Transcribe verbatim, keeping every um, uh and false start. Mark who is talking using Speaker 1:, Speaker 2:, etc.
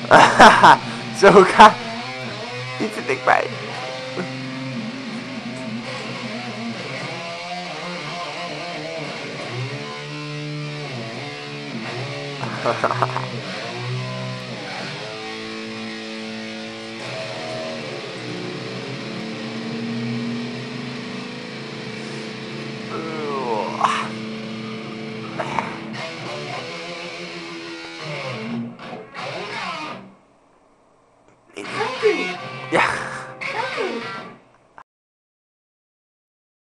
Speaker 1: สู้ค่ะนี่จะเด็กไป